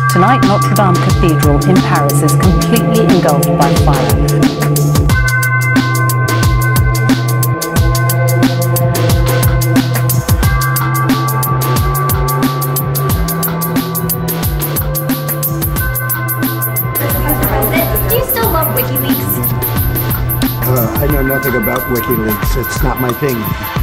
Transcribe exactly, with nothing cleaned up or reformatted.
Tonight, Notre Dame Cathedral in Paris is completely engulfed by fire. Do you still love WikiLeaks? Uh, I know nothing about WikiLeaks. It's not my thing.